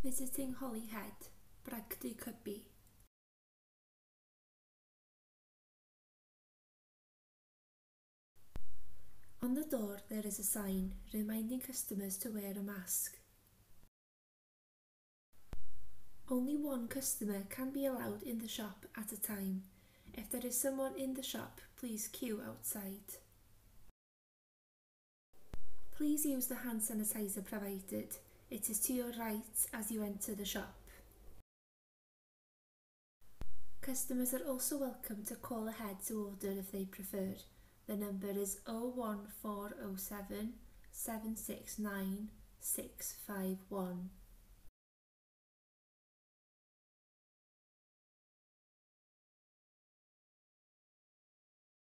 Visiting Holyhead, Bragdy, Cybi. On the door there is a sign reminding customers to wear a mask. Only one customer can be allowed in the shop at a time. If there is someone in the shop, please queue outside. Please use the hand sanitizer provided. It is to your right as you enter the shop. Customers are also welcome to call ahead to order if they prefer. The number is 01407 769 651.